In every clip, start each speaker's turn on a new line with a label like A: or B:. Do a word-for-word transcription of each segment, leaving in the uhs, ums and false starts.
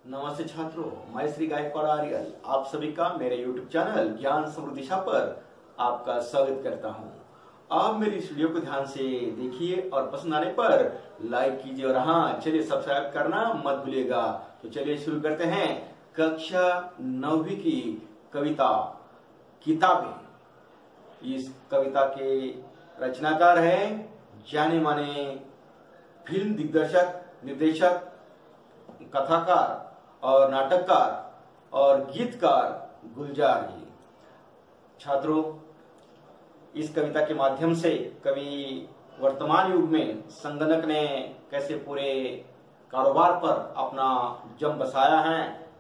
A: नमस्ते छात्रों, मैं श्री गायकवाड़ आर्यन आप सभी का मेरे यूट्यूब चैनल ज्ञान समृद्धि दिशा पर आपका स्वागत करता हूं। आप मेरी इस वीडियो को ध्यान से देखिए और पसंद आने पर लाइक कीजिए और हाँ चलिए सब्सक्राइब करना मत भूलिएगा। तो चलिए शुरू करते हैं। कक्षा नौवीं की कविता किताबें। इस कविता के रचनाकार हैं जाने माने फिल्म दिग्दर्शक, निर्देशक, कथाकार और नाटककार और गीतकार गुलजार जी। छात्रों, इस कविता के माध्यम से कवि वर्तमान युग में संगणक ने कैसे पूरे कारोबार पर अपना जम बसाया है,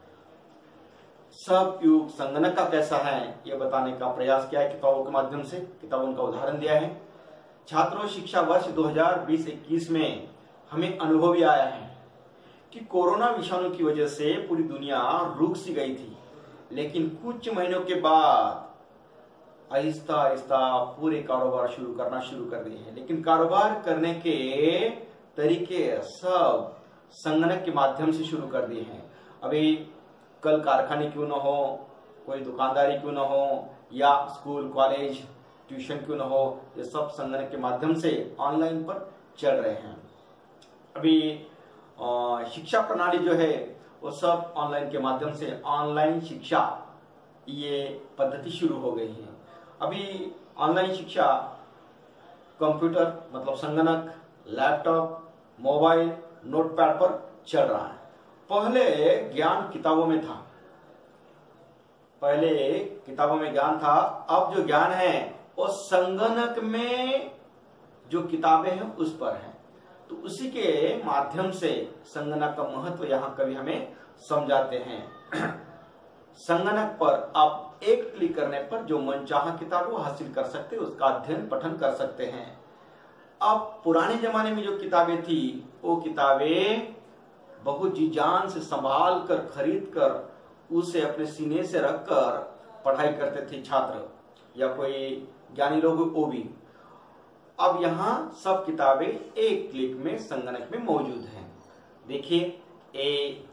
A: सब युग संगणक का कैसा है, यह बताने का प्रयास किया है किताबों के माध्यम से। किताबों का उदाहरण दिया है। छात्रों, शिक्षा वर्ष दो हज़ार बीस इक्कीस में हमें अनुभव भी आया है कि कोरोना विषाणु की वजह से पूरी दुनिया रुक सी गई थी, लेकिन कुछ महीनों के बाद आहिस्ता आहिस्ता पूरे कारोबार शुरू करना शुरू कर दिए हैं। लेकिन कारोबार करने के तरीके सब संगणक के माध्यम से शुरू कर दिए हैं। अभी कल कारखाने क्यों न हो, कोई दुकानदारी क्यों न हो, या स्कूल कॉलेज ट्यूशन क्यों न हो, ये सब संगणक के माध्यम से ऑनलाइन पर चल रहे हैं। अभी शिक्षा प्रणाली जो है वो सब ऑनलाइन के माध्यम से, ऑनलाइन शिक्षा ये पद्धति शुरू हो गई है। अभी ऑनलाइन शिक्षा कंप्यूटर मतलब संगणक, लैपटॉप, मोबाइल, नोटपैड पर चल रहा है। पहले ज्ञान किताबों में था, पहले किताबों में ज्ञान था, अब जो ज्ञान है वो संगणक में जो किताबें हैं उस पर है। तो उसी के माध्यम से संगणक का महत्व यहाँ कवि हमें समझाते हैं। संगणक पर आप एक क्लिक करने पर जो मनचाहा किताब वो हासिल कर सकते हैं, उसका अध्ययन पठन कर सकते हैं। अब पुराने जमाने में जो किताबें थी वो किताबें बहुत जी जान से संभाल कर, खरीद कर, उसे अपने सीने से रखकर पढ़ाई करते थे छात्र या कोई ज्ञानी लोग वो भी। अब यहाँ सब किताबें एक क्लिक में संगणक में मौजूद हैं। देखिए, ए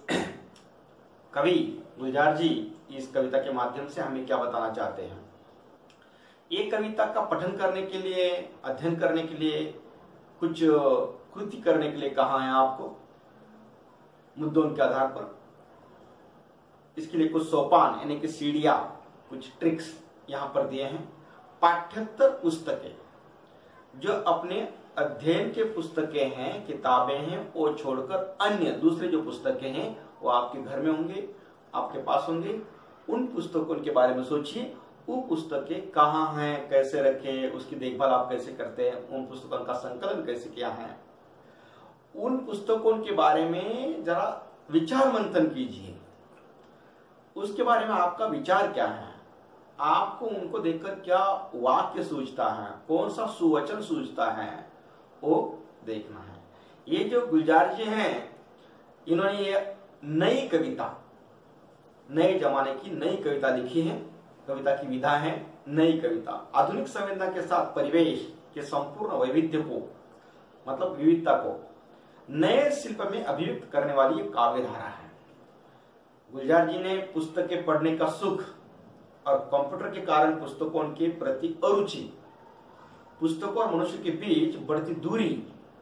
A: कवि गुलजार जी इस कविता के माध्यम से हमें क्या बताना चाहते हैं। ये कविता का पठन करने के लिए, अध्ययन करने के लिए, कुछ कृति करने के लिए कहा है आपको मुद्दों के आधार पर। इसके लिए कुछ सोपान यानी कि सीढ़ियां, कुछ ट्रिक्स यहाँ पर दिए हैं। पाठ्येतर पुस्तकें जो अपने अध्ययन के पुस्तकें हैं, किताबें हैं, वो छोड़कर अन्य दूसरे जो पुस्तकें हैं वो आपके घर में होंगे, आपके पास होंगे। उन पुस्तकों के बारे में सोचिए, वो पुस्तकें कहाँ हैं, कैसे रखें, उसकी देखभाल आप कैसे करते हैं, उन पुस्तकों का संकलन कैसे किया है, उन पुस्तकों के बारे में जरा विचार मंथन कीजिए। उसके बारे में आपका विचार क्या है, आपको उनको देखकर क्या वाक्य सूझता है, कौन सा सुवचन सूझता है, वो देखना है। ये जो गुलजार जी हैं, इन्होंने ये नई कविता, नए जमाने की नई कविता लिखी है। कविता की विधा है नई कविता। आधुनिक संवेदना के साथ परिवेश के संपूर्ण वैविध्य को मतलब विविधता को नए शिल्प में अभिव्यक्त करने वाली एक काव्य धारा है। गुलजार जी ने पुस्तकें पढ़ने का सुख और कंप्यूटर के कारण पुस्तकों के प्रति अरुचि, पुस्तकों और मनुष्य के बीच बढ़ती दूरी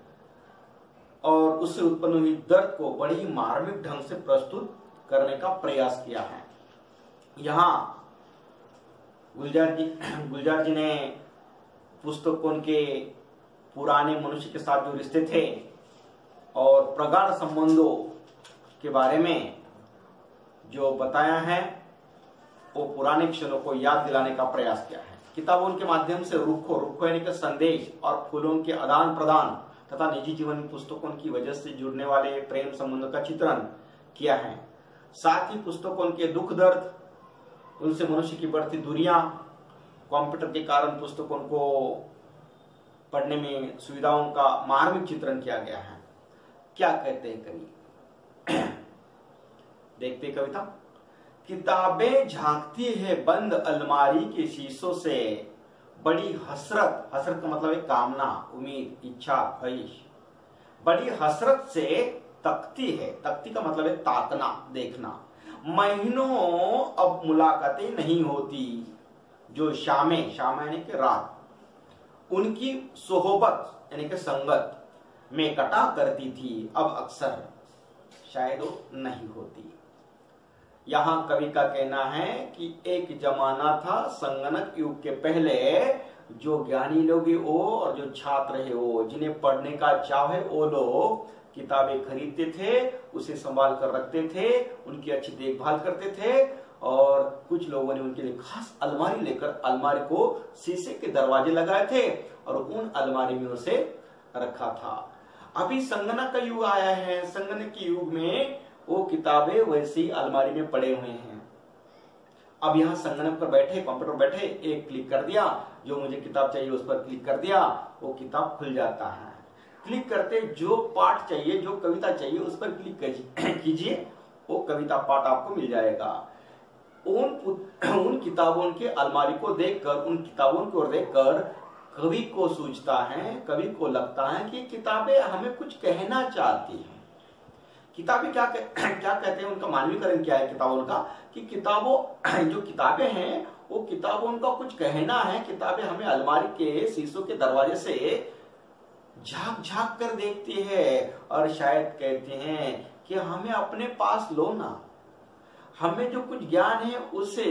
A: और उससे उत्पन्न हुई दर्द को बड़े ही मार्मिक ढंग से प्रस्तुत करने का प्रयास किया है। यहाँ गुलजार जी गुलजार जी ने पुस्तकों के पुराने मनुष्य के साथ जो रिश्ते थे और प्रगाढ़ संबंधों के बारे में जो बताया है, वो पुराने क्षणों को याद दिलाने का प्रयास किया है। किताबों के माध्यम से रुखों रुखों यानी कि संदेश और फूलों के आदान प्रदान तथा निजी जीवन पुस्तकों की वजह से जुड़ने वाले प्रेम संबंधों का चित्रण किया है। साथ ही पुस्तकों के दुख दर्द, उनसे मनुष्य की बढ़ती दूरियां, कंप्यूटर के कारण पुस्तकों को पढ़ने में सुविधाओं का मार्मिक चित्रण किया गया है। क्या कहते हैं कवि, देखते कविता। किताबें झांकती है बंद अलमारी के शीशों से, बड़ी हसरत, हसरत का मतलब है कामना, उम्मीद, इच्छा, ख्वाहिश, बड़ी हसरत से तकती है। तकती का मतलब है ताकना, देखना। महीनों अब मुलाकातें नहीं होती। जो शामें, शाम यानी कि रात, उनकी सोहबत यानी कि संगत में कटा करती थी, अब अक्सर शायद वो नहीं होती। यहां कवि का कहना है कि एक जमाना था संगणक युग के पहले, जो ज्ञानी लोग हैं वो और जो छात्र है वो, जिन्हें पढ़ने का चाव है वो लोग किताबें खरीदते थे, उसे संभाल कर रखते थे, उनकी अच्छी देखभाल करते थे, और कुछ लोगों ने उनके लिए खास अलमारी लेकर अलमारी को शीशे के दरवाजे लगाए थे और उन अलमारी में उसे रखा था। अभी संगणक का युग आया है, संगणक के युग में वो किताबें वैसी अलमारी में पड़े हुए हैं। अब यहाँ संगणक पर बैठे, कंप्यूटर बैठे, एक क्लिक कर दिया, जो मुझे किताब चाहिए उस पर क्लिक कर दिया, वो किताब खुल जाता है। क्लिक करते जो पाठ चाहिए, जो कविता चाहिए उस पर क्लिक कीजिए, वो कविता पाठ आपको मिल जाएगा। उन उन किताबों के अलमारी को देखकर, उन किताबों को देखकर कवि को सूझता है, कवि को लगता है कि किताबें हमें कुछ कहना चाहती हैं। किताबें क्या कह, क्या कहते हैं, उनका मानवीकरण क्या है किताबों का, कि किताबों जो किताबें हैं वो किताबों का कुछ कहना है। किताबें हमें अलमारी के शीशों के दरवाजे से झांक झांक कर देखती है और शायद कहते हैं कि हमें अपने पास लो ना, हमें जो कुछ ज्ञान है उसे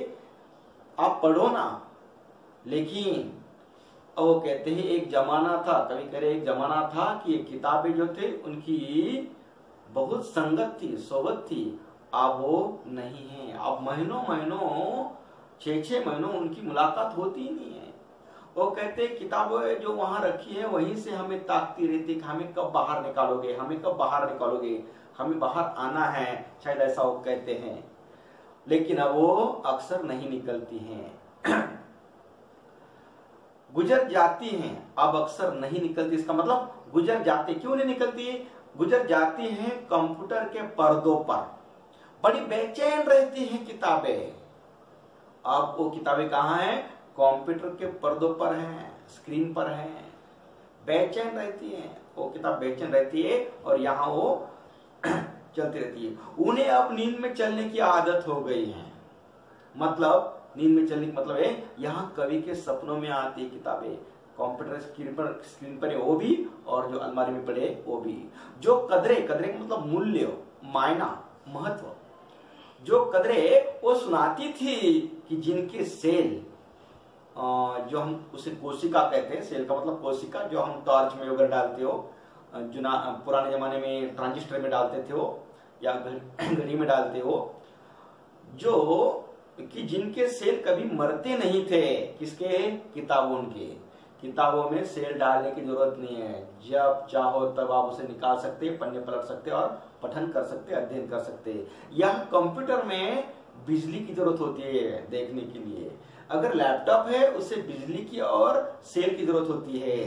A: आप पढ़ो ना। लेकिन वो कहते हैं एक जमाना था, कभी कह रहे एक जमाना था कि ये किताबें जो थे उनकी बहुत संगत थी, सोबत थी, अब वो नहीं है। अब महीनों महीनों छह छह महीनों उनकी मुलाकात होती ही नहीं है। वो कहते किताबें जो वहां रखी है वहीं से हमें ताकती रहती कि हमें कब बाहर निकालोगे, हमें कब बाहर निकालोगे, हमें बाहर आना है, शायद ऐसा वो कहते हैं। लेकिन अब वो अक्सर नहीं निकलती हैं। गुजर जाती हैं, अब अक्सर नहीं निकलती। इसका मतलब गुजर जाती, क्यों नहीं निकलती? गुजर जाती हैं कंप्यूटर के पर्दों पर, बड़ी बेचैन रहती हैं किताबें। अब वो किताबें कहाँ हैं? कंप्यूटर के पर्दों पर हैं, स्क्रीन पर हैं, बेचैन रहती हैं। वो किताब बेचैन रहती है और यहाँ वो चलती रहती है। उन्हें अब नींद में चलने की आदत हो गई है। मतलब नींद में चलने का मतलब है यहाँ कवि के सपनों में आती है किताबें, कंप्यूटर स्क्रीन पर स्क्रीन पर है वो भी, और जो अलमारी में पड़े वो भी। जो कदरे, कदरे का मतलब मूल्य, मायना, महत्व, जो कदरे वो सुनाती थी कि जिनके सेल, जो हम उसे कोशिका कहते हैं, सेल का मतलब कोशिका, जो हम टॉर्च में अगर डालते हो, जुना पुराने जमाने में ट्रांजिस्टर में डालते थे वो, या घड़ी में डालते हो, जो कि जिनके सेल कभी मरते नहीं थे। किसके? किताबों के। किताबों में सेल डालने की जरूरत नहीं है, जब चाहो तब आप उसे निकाल सकते, पन्ने पलट सकते और पठन कर सकते, अध्ययन कर सकते। यह कंप्यूटर में बिजली की जरूरत होती है देखने के लिए। अगर लैपटॉप है उसे बिजली की और सेल की जरूरत होती है।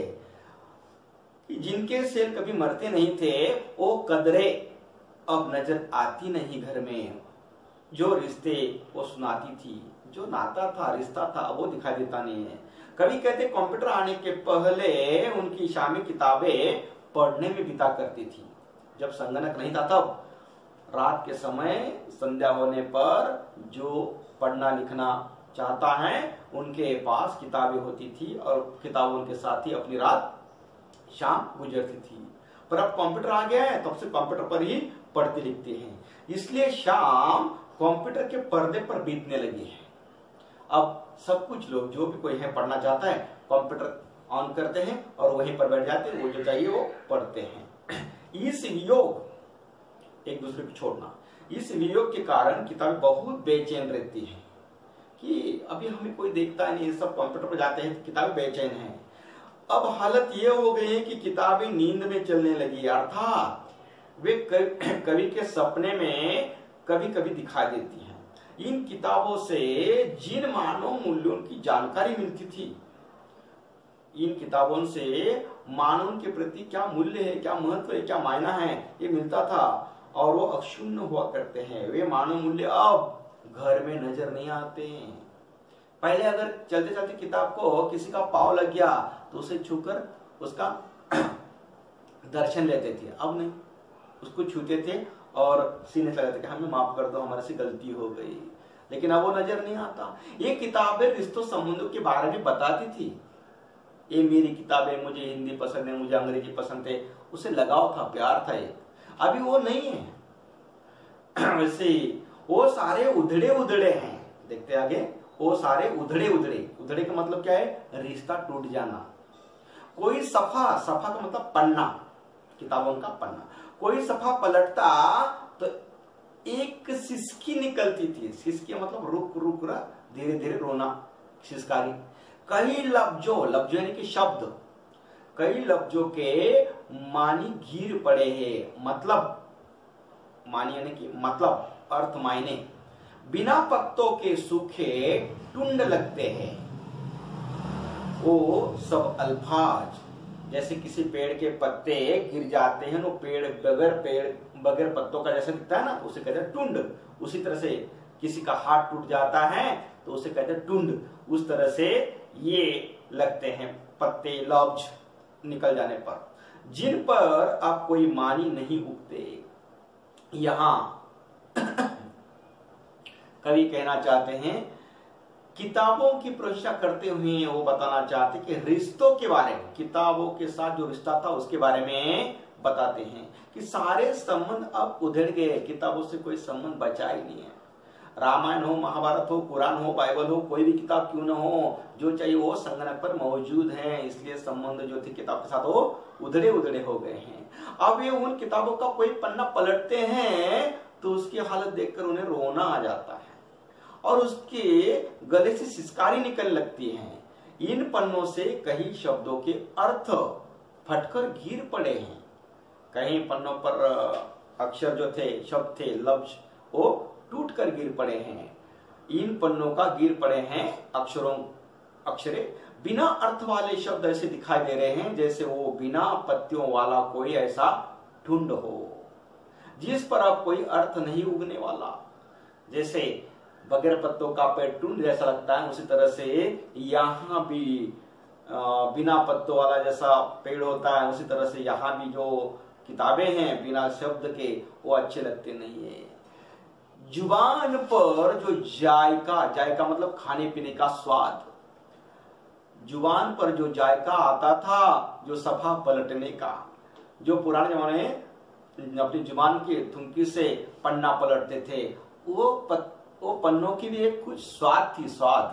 A: जिनके सेल कभी मरते नहीं थे वो कदरे अब नजर आती नहीं घर में। जो रिश्ते वो सुनाती थी, जो नाता था, रिश्ता था, वो दिखाई देता नहीं है। कभी कहते कंप्यूटर आने के पहले उनकी शामी किताबें पढ़ने में बिता करती थी। जब संगणक नहीं था तब रात के समय संध्या होने पर जो पढ़ना लिखना चाहता है उनके पास किताबें होती थी और किताबों के साथ ही अपनी रात शाम गुजरती थी। पर अब कंप्यूटर आ गया है, तब से कंप्यूटर पर ही पढ़ते लिखते हैं, इसलिए शाम कंप्यूटर के पर्दे पर बीतने लगी है। अब सब कुछ लोग, जो भी कोई है पढ़ना चाहता है, कंप्यूटर ऑन करते हैं और वहीं पर बैठ जाते हैं, वो जो चाहिए वो पढ़ते हैं। इस वियोग, एक दूसरे को छोड़ना, इस वियोग के कारण किताबें बहुत बेचैन रहती हैं कि अभी हमें कोई देखता नहीं, सब कंप्यूटर पर जाते हैं, किताबें बेचैन हैं। अब हालत ये हो गई है कि किताबें नींद में चलने लगी, अर्थात वे कवि के सपने में कभी कभी दिखाई देती हैं। इन किताबों से जिन मानव मूल्यों की जानकारी मिलती थी, इन किताबों से मानव के प्रति क्या मूल्य है, क्या महत्व है, क्या मायना है, ये मिलता था और वो अक्षुण्ण हुआ करते हैं। वे मानव मूल्य अब घर में नजर नहीं आते। पहले अगर चलते चलते किताब को किसी का पाँव लग गया तो उसे छूकर उसका दर्शन लेते थे, अब नहीं। उसको छूते थे और सीने से लगाते कि हमें माफ कर दो, हमारे से गलती हो गई। लेकिन अब वो नजर नहीं आता। ये किताबें रिश्तों संबंधों के बारे में बताती थी। ये मेरी किताबें, मुझे हिंदी पसंद है, मुझे अंग्रेजी पसंद है, उसे लगाव था, प्यार था। ये अभी वो नहीं है। वैसे वो सारे उधड़े उधड़े हैं। देखते आगे, वो सारे उधड़े उधड़े उधड़े का मतलब क्या है? रिश्ता टूट जाना। कोई सफा, सफा का मतलब पन्ना, किताबों का पन्ना, कोई सफा पलटता तो एक सिसकी निकलती थी। सिसकी मतलब रुक रुक रहा, धीरे धीरे रोना, सिसकारी। कई लफ्जों, लफ्जों यानी कि शब्द, कई लफ्जों के मानी गिर पड़े हैं। मतलब मानी यानी कि मतलब, अर्थ, मायने। बिना पत्तों के सूखे टुंड लगते हैं। वो सब अल्फाज, जैसे किसी पेड़ के पत्ते गिर जाते हैं, वो पेड़ बगैर पेड़ बगैर पत्तों का जैसे दिखता है ना, उसे कहते हैं टुंड। उसी तरह से किसी का हाथ टूट जाता है तो उसे कहते हैं टुंड। उस तरह से ये लगते हैं पत्ते, लफ्ज निकल जाने पर, जिन पर अब कोई मानी नहीं उगते। यहां कवि कहना चाहते हैं, किताबों की प्रशंसा करते हुए वो बताना चाहते कि रिश्तों के बारे में, किताबों के साथ जो रिश्ता था उसके बारे में बताते हैं कि सारे संबंध अब उधड़ गए, किताबों से कोई संबंध बचा ही नहीं है। रामायण हो, महाभारत हो, कुरान हो, बाइबल हो, कोई भी किताब क्यों न हो, जो चाहिए वो संगणक पर मौजूद है। इसलिए संबंध जो थे किताब के साथ वो उधड़े उधड़े हो गए हैं। अब ये उन किताबों का कोई पन्ना पलटते हैं तो उसकी हालत देखकर उन्हें रोना आ जाता है और उसके गले से सिसकारी निकलने लगती है। इन पन्नों से कई शब्दों के अर्थ फटकर गिर पड़े हैं। कहीं पन्नों पर अक्षर जो थे, शब्द थे, लफ्ज, वो टूट कर गिर पड़े हैं। इन पन्नों का गिर पड़े हैं अक्षरों अक्षरे बिना अर्थ वाले शब्द ऐसे दिखाई दे रहे हैं जैसे वो बिना पत्तियों वाला कोई ऐसा ठुंड हो जिस पर अब कोई अर्थ नहीं उगने वाला। जैसे बगैर पत्तों का पेड़ टुंड जैसा लगता है, उसी तरह से यहाँ भी बिना पत्तों वाला जैसा पेड़ होता है, उसी तरह से यहाँ भी जो किताबें हैं बिना शब्द के, वो अच्छे लगते नहीं है। जुबान पर जो जायका, जायका मतलब खाने पीने का स्वाद, जुबान पर जो जायका आता था, जो सफा पलटने का, जो पुराने जमाने में अपनी जुबान की थुमकी से पन्ना पलटते थे, वो पत, वो पन्नों की भी एक कुछ स्वाद थी, स्वाद,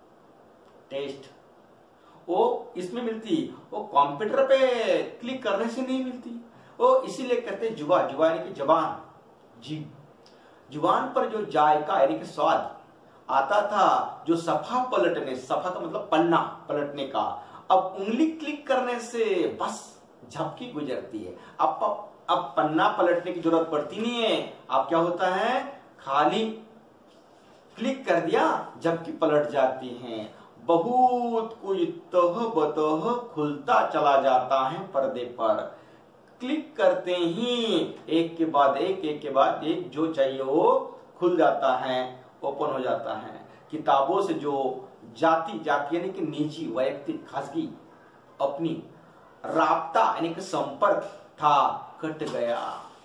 A: टेस्ट, वो इसमें मिलती, वो कंप्यूटर पे क्लिक करने से नहीं मिलती। वो इसीलिए कहते जुबा, जुबा यानी कि जबान, जीभ, जुबान पर जो जायका यानी कि स्वाद आता था, जो सफा पलटने, सफा का मतलब पन्ना पलटने का, अब उंगली क्लिक करने से बस झपकी गुजरती है। अब अब पन्ना पलटने की जरूरत पड़ती नहीं है। अब क्या होता है, खाली क्लिक कर दिया, झपकी पलट जाती है। बहुत कुछ तह बतह खुलता चला जाता है पर्दे पर। क्लिक करते ही एक के बाद एक, एक के बाद एक, जो चाहिए वो खुल जाता है, ओपन हो जाता है। किताबों से जो जाति, जाति यानी कि निजी, वैयक्तिक, खासगी, अपनी राब्ता यानी कि संपर्क था, कट गया।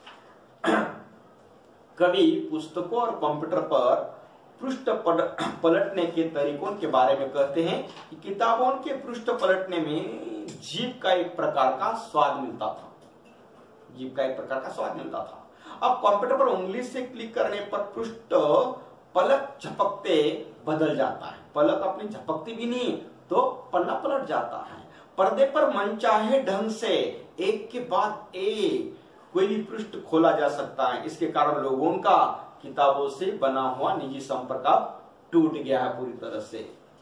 A: कवि पुस्तकों और कंप्यूटर पर पृष्ठ पलटने के तरीकों के बारे में कहते हैं कि किताबों के पृष्ठ पलटने में जीभ का एक प्रकार का स्वाद मिलता था, जीभ का एक प्रकार का स्वाद मिलता था। अब कंप्यूटर पर उंगली से क्लिक करने पर पृष्ठ पलक झपकते बदल जाता है। पलक अपनी झपकती भी नहीं तो पन्ना पलट जाता है। पर्दे पर मनचाहे ढंग से एक के बाद एक कोई भी पृष्ठ खोला जा सकता है। इसके कारण लोगों का किताबों से बना हुआ निजी संपर्क टूट गया है पूरी तरह से।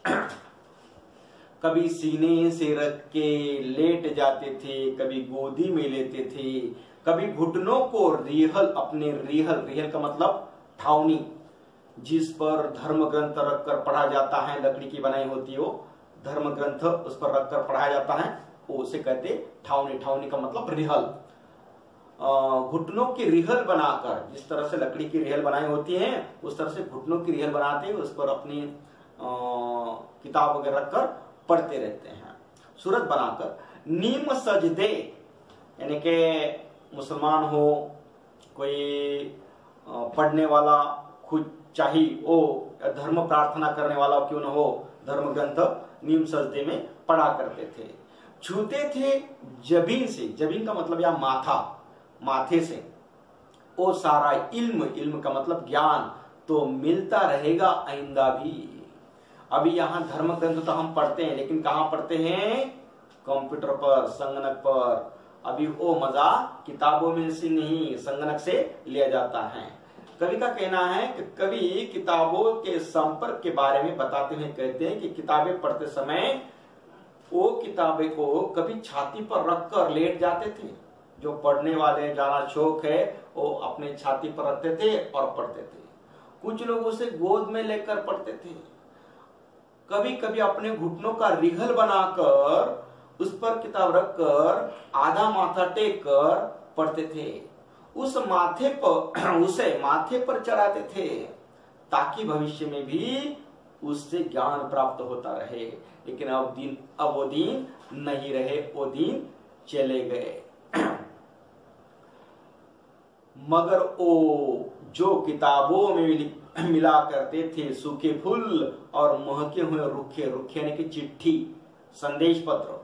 A: कभी सीने से रख के लेट जाते थे, कभी गोदी में लेते थे, कभी घुटनों को रिहल, अपने रिहल, रिहल का मतलब ठावनी, जिस पर धर्म ग्रंथ रखकर पढ़ा जाता है, लकड़ी की बनाई होती है वो धर्म ग्रंथ, उस पर रखकर पढ़ाया जाता है, वो उसे कहते ठावनी। ठावनी का मतलब रिहल। घुटनों की रिहल बनाकर, जिस तरह से लकड़ी की रिहल बनाई होती है उस तरह से घुटनों की रिहल बनाते हैं, उस पर अपनी किताब वगैरह रखकर पढ़ते रहते हैं। सूरत बनाकर नीम सजदे यानी के मुसलमान हो कोई पढ़ने वाला खुद चाहे वो धर्म प्रार्थना करने वाला क्यों न हो, धर्म ग्रंथ नीम सजदे में पढ़ा करते थे। छूते थे जबीन से, जबीन का मतलब या माथा, माथे से वो सारा इल्म, इल्म का मतलब ज्ञान, तो मिलता रहेगा आइंदा भी। अभी यहाँ धर्म ग्रंथ तो हम पढ़ते हैं, लेकिन कहाँ पढ़ते हैं? कंप्यूटर पर, संगणक पर। अभी वो मजा किताबों में से नहीं, संगणक से लिया जाता है। कवि का कहना है कि कवि किताबों के संपर्क के बारे में बताते हुए कहते हैं कि किताबें पढ़ते समय वो किताबें को कभी छाती पर रखकर लेट जाते थे। जो पढ़ने वाले जाना शौक है वो अपने छाती पर रखते थे और पढ़ते थे। कुछ लोग उसे गोद में लेकर पढ़ते थे। कभी कभी अपने घुटनों का रिघल बनाकर उस पर किताब रखकर आधा माथा टेक कर पढ़ते थे। उस माथे पर उसे माथे पर चढ़ाते थे ताकि भविष्य में भी उससे ज्ञान प्राप्त होता रहे। लेकिन अब दिन अब वो दिन नहीं रहे, वो दिन चले गए। मगर वो जो किताबों में मिला करते थे सूखे फूल और महके हुए रुखे, रुखे यानी कि चिट्ठी, संदेश पत्र,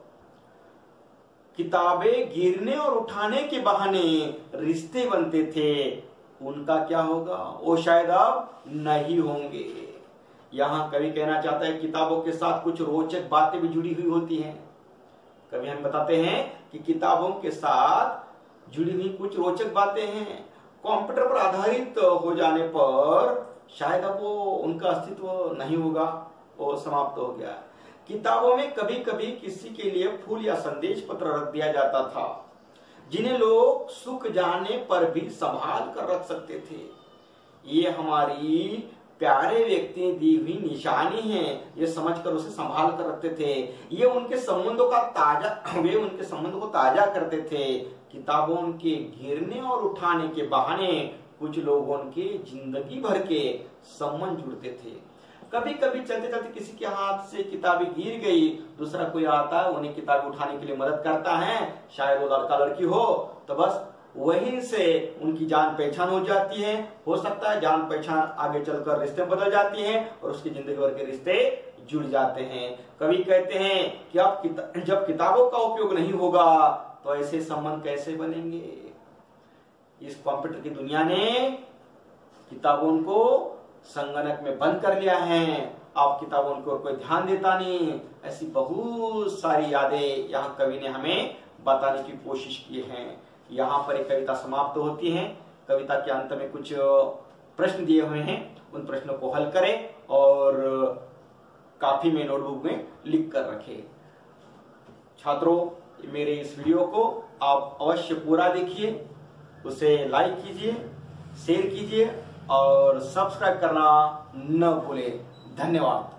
A: किताबें गिरने और उठाने के बहाने रिश्ते बनते थे, उनका क्या होगा? वो शायद अब नहीं होंगे। यहाँ कवि कहना चाहता है किताबों के साथ कुछ रोचक बातें भी जुड़ी हुई होती हैं। कवि हम बताते हैं कि किताबों के साथ जुड़ी हुई कुछ रोचक बातें हैं। कंप्यूटर पर आधारित हो जाने पर शायद अब वो उनका अस्तित्व नहीं होगा, वो समाप्त हो गया। किताबों में कभी कभी किसी के लिए फूल या संदेश पत्र रख दिया जाता था, जिन्हें लोग सूख जाने पर भी संभाल कर रख सकते थे। ये हमारी प्यारे व्यक्ति ने दी हुई निशानी है, ये समझकर उसे संभाल कर रखते थे। ये उनके संबंधों का ताजा वे उनके संबंधों को ताजा करते थे। किताबों के गिरने और उठाने के बहाने कुछ लोगों के जिंदगी भर के संबंध जुड़ते थे। कभी कभी चलते चलते किसी के हाथ से किताबें गिर गई, दूसरा कोई आता है उन्हें किताब उठाने के लिए मदद करता है, शायद वो लड़का लड़की हो, तो बस वहीं से उनकी जान पहचान हो जाती है। हो सकता है जान पहचान आगे चलकर रिश्ते बदल जाती है और उसकी जिंदगी भर के रिश्ते जुड़ जाते हैं। कवि कहते हैं कि अब किता, जब किताबों का उपयोग नहीं होगा तो ऐसे संबंध कैसे बनेंगे? इस कंप्यूटर की दुनिया ने किताबों को संगणक में बंद कर लिया है। अब किताबों की ओर कोई ध्यान देता नहीं। ऐसी बहुत सारी यादें यहाँ कवि ने हमें बताने की कोशिश की है। यहाँ पर एक कविता समाप्त होती है। कविता के अंत में कुछ प्रश्न दिए हुए हैं, उन प्रश्नों को हल करें और काफी में नोटबुक में लिख कर रखें। छात्रों, मेरे इस वीडियो को आप अवश्य पूरा देखिए, उसे लाइक कीजिए, शेयर कीजिए और सब्सक्राइब करना न भूलें। धन्यवाद।